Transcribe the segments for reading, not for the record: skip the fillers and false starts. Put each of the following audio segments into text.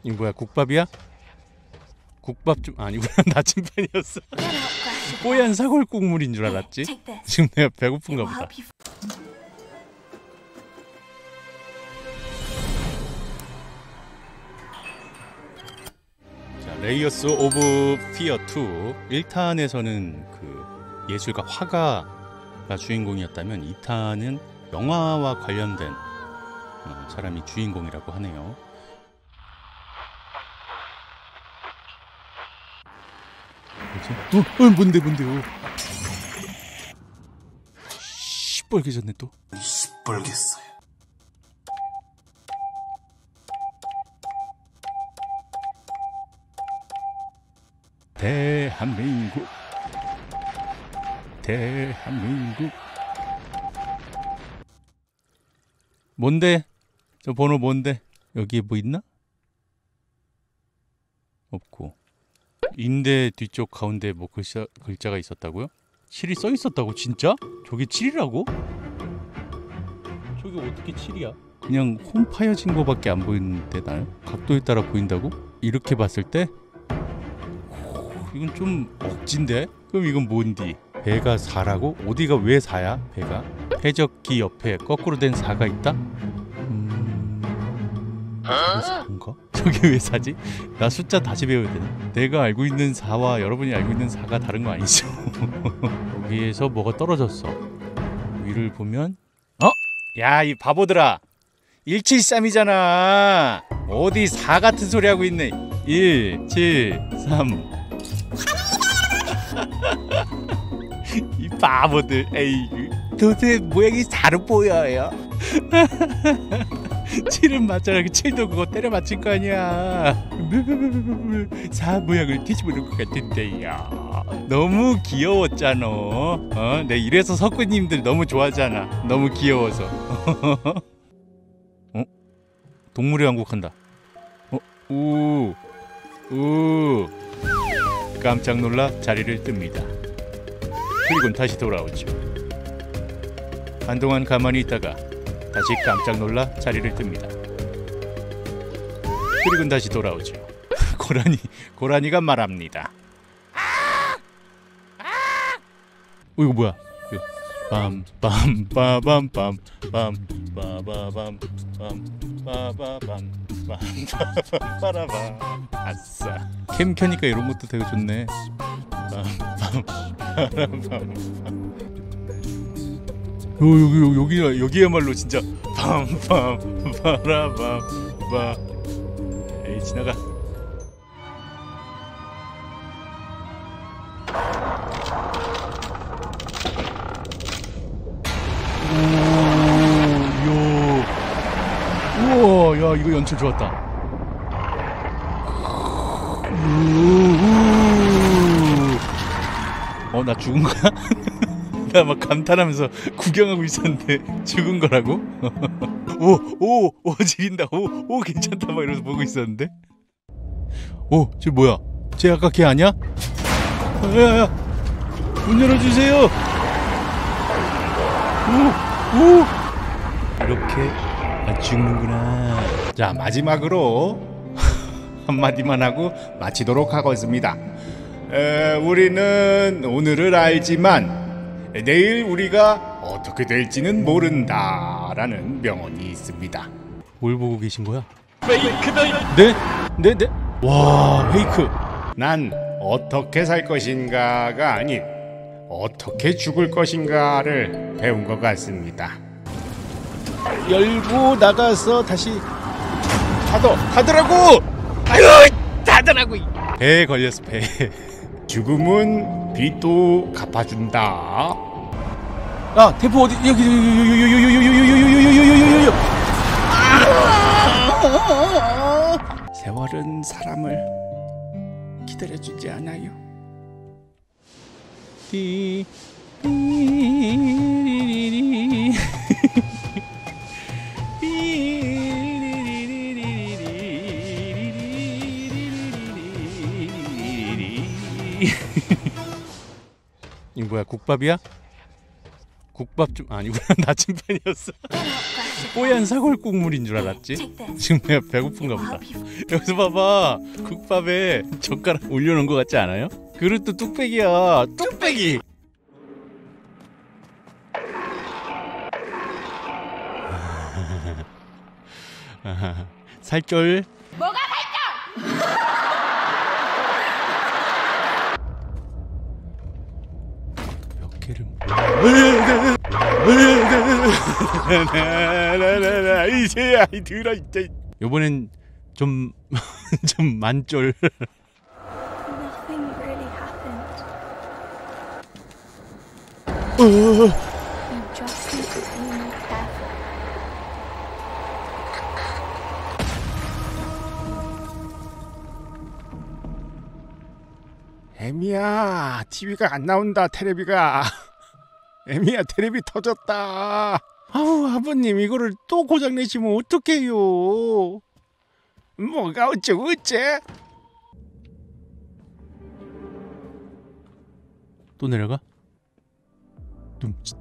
이거 뭐야, 국밥이야? 국밥 좀 아니구나. 나침반이었어. 뽀얀 사골 국물인 줄 알았지? 지금 내가 배고픈가 보다. 자, 레이어스 오브 피어 2 1탄에서는 그 예술가 화가가 주인공이었다면 2탄은 영화와 관련된 사람이 주인공이라고 하네요. 뭐지? 뭔데? 시뻘개졌네 또. 시뻘겠어요. 대한민국. 뭔데? 저 번호 뭔데? 여기에 뭐 있나? 없고. 인대 뒤쪽 가운데 뭐 글자가 있었다고요? 7이 써 있었다고? 진짜? 저게 7이라고? 저게 어떻게 7이야? 그냥 홈 파여진 거밖에 안 보이는데 나요? 각도에 따라 보인다고? 이렇게 봤을 때? 이건 좀 억진데? 그럼 이건 뭔디? 배가 4라고? 어디가 왜 4야? 배가? 해적기 옆에 거꾸로 된 4가 있다? 저게 4인가? 저게 왜 4지? 나 숫자 다시 배워야 되나? 내가 알고 있는 4와 여러분이 알고 있는 4가 다른 거 아니죠? 여기에서 뭐가 떨어졌어. 위를 보면 야, 이 바보들아! 173이잖아! 어디 4 같은 소리 하고 있네. 1, 7, 3 이 바보들. 에이, 도대체 모양이 4로 보여요. 7은 맞잖아. 7도 그거 때려 맞힌 거 아니야. 4 모양을 뒤집어 놓은 것 같은데요. 너무 귀여웠잖아. 내 이래서 석구님들 너무 좋아하잖아. 너무 귀여워서. 동물의 왕국 한다. 오. 깜짝 놀라 자리를 뜹니다. 그리곤 다시 돌아오죠. 한동안 가만히 있다가 다시 깜짝 놀라 자리를 뜹니다. 그리곤 다시 돌아오죠. 고라니가 말합니다. 이거 뭐야? 빰빰빠밤빰 빰빠바밤 빰빠바밤 빰빠바밤. 아싸. 캠 켜니까 이런 것도 되게 좋네. 여기야말로 진짜 빰빰 빠라밤 빠. 에이, 지나가. 우와, 야, 이거 연출 좋았다. 나 죽은 거야? 나 막 감탄하면서 구경하고 있었는데 죽은 거라고? 오, 지린다. 오, 괜찮다. 막 이러면서 보고 있었는데. 저 뭐야? 쟤 아까 걔 아니야? 야, 문 열어주세요. 이렇게 죽는구나. 자, 마지막으로 한마디만 하고 마치도록 하겠습니다. 우리는 오늘을 알지만 내일 우리가 어떻게 될지는 모른다 라는 명언이 있습니다. 뭘 보고 계신 거야? 페이크다. 네? 와, 페이크. 난 어떻게 살 것인가가 아닌 어떻게 죽을 것인가를 배운 것 같습니다. 열고 나가서 다시 닫으라고! 아유, 닫으라고! 배에 걸렸어, 배. 죽음은 빚도 갚아준다. 템포 어디? 여기. 세월은 사람을 기다려주지 않아요. 이거 뭐야, 국밥이야? 국밥 좀 아니구나. 나침반이었어. 뽀얀 사골 국물인 줄 알았지? 지금 내가 배고픈가 보다. 여기서 봐봐, 국밥에 젓가락 올려놓은 것 같지 않아요? 그릇도 뚝배기야, 뚝배기. 살쫄. 뭐가 살쪄? 몇 개를 이제야 들어 이제. 요번엔 좀 만쫄. Nothing really happened. 어. You just need to be more careful. 에미야, TV가 안 나온다. 테레비가. 에미야, 테레비 터졌다. 아우, 아버님 이거를 또 고장내시면 어떡해요. 뭐가 어쩌고 어째? 또 내려가? 둠칫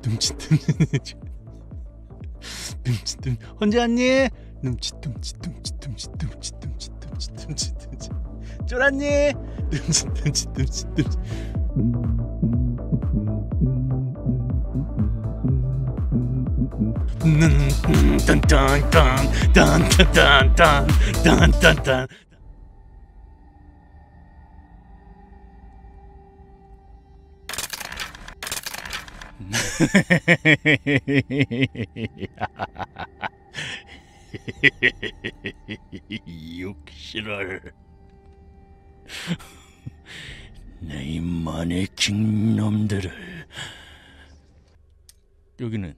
혼자 왔니? 둠칫 쫄았니? 딴딴딴딴딴딴딴딴딴딴. 육실을 내 마네킹 놈들을. 여기는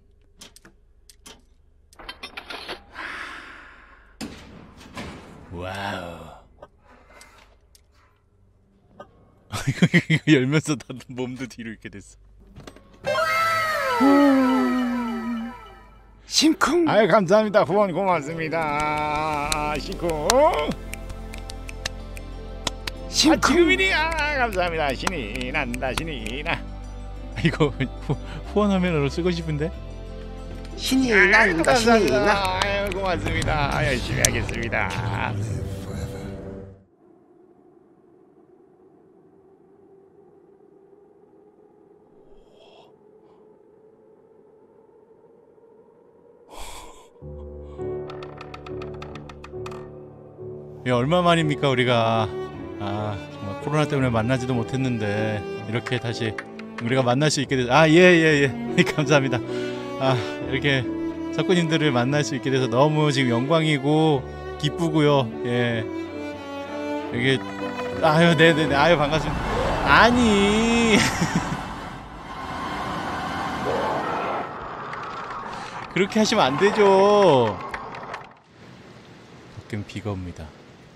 와우. 이거 열면서 나도 몸도 뒤로 이렇게 됐어. 심쿵. 아유, 감사합니다. 후원 고맙습니다. 심쿵. 지금이야. 감사합니다. 신이 난다. 신이 나. 이거 후원 화면으로 쓰고 싶은데. 신이 난다. 신이 나. 아유, 고맙습니다. 열심히 하겠습니다. 얼마 만입니까 우리가. 정말 코로나 때문에 만나지도 못했는데 이렇게 다시 우리가 만날 수 있게 돼서 예. 감사합니다. 이렇게 석구님들을 만날 수 있게 돼서 너무 지금 영광이고 기쁘고요. 예. 이게 네네네. 반갑습니다. 아니 그렇게 하시면 안 되죠. 밖엔 비가 옵니다.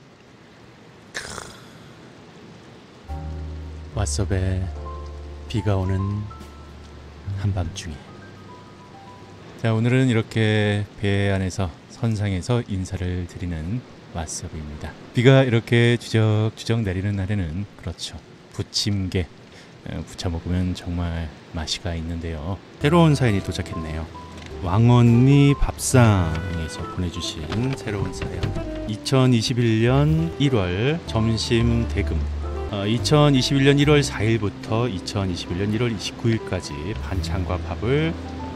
왓썹에 비가 오는 한밤중에. 자, 오늘은 이렇게 배 안에서 선상에서 인사를 드리는 왓썹입니다. 비가 이렇게 주적주적 내리는 날에는 그렇죠, 부침개 부쳐 먹으면 정말 맛이가 있는데요. 새로운 사연이 도착했네요. 왕언니 밥상에서 보내주신 새로운 사연. 2021년 1월 점심 대금. 2021년 1월 4일부터 2021년 1월 29일까지 반찬과 밥을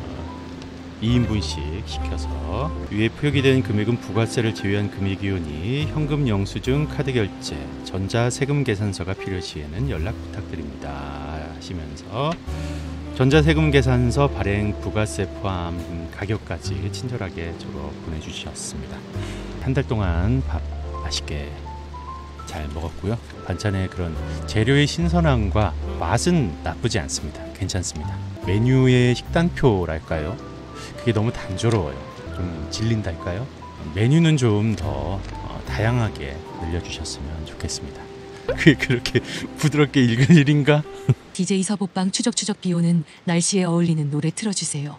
2인분씩 시켜서 위에 표기 된 금액은 부가세를 제외한 금액이오니 현금 영수증, 카드 결제, 전자세금 계산서가 필요시에는 연락 부탁드립니다 하시면서 전자세금 계산서 발행, 부가세 포함 가격까지 친절하게 적어 보내주셨습니다. 한 달 동안 밥 맛있게 잘 먹었고요. 반찬의 그런 재료의 신선함과 맛은 나쁘지 않습니다. 괜찮습니다. 메뉴의 식단표랄까요? 그게 너무 단조로워요. 좀 질린달까요? 메뉴는 좀 더 다양하게 늘려주셨으면 좋겠습니다. 그게 그렇게 부드럽게 읽을 일인가? DJ 서보빵 추적추적 비오는 날씨에 어울리는 노래 틀어주세요.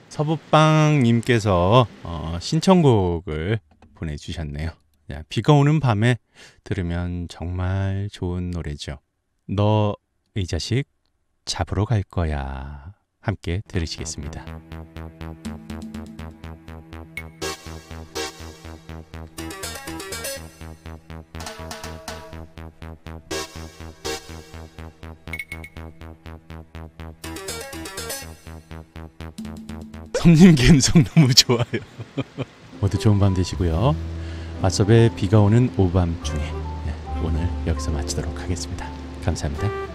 서보빵님께서 신청곡을 보내주셨네요. 비가 오는 밤에 들으면 정말 좋은 노래죠. 너 이 자식 잡으러 갈 거야. 함께 들으시겠습니다. 형님 감성 너무 좋아요. 모두 좋은 밤 되시고요. 왓썹에 비가 오는 오밤중에 오늘 여기서 마치도록 하겠습니다. 감사합니다.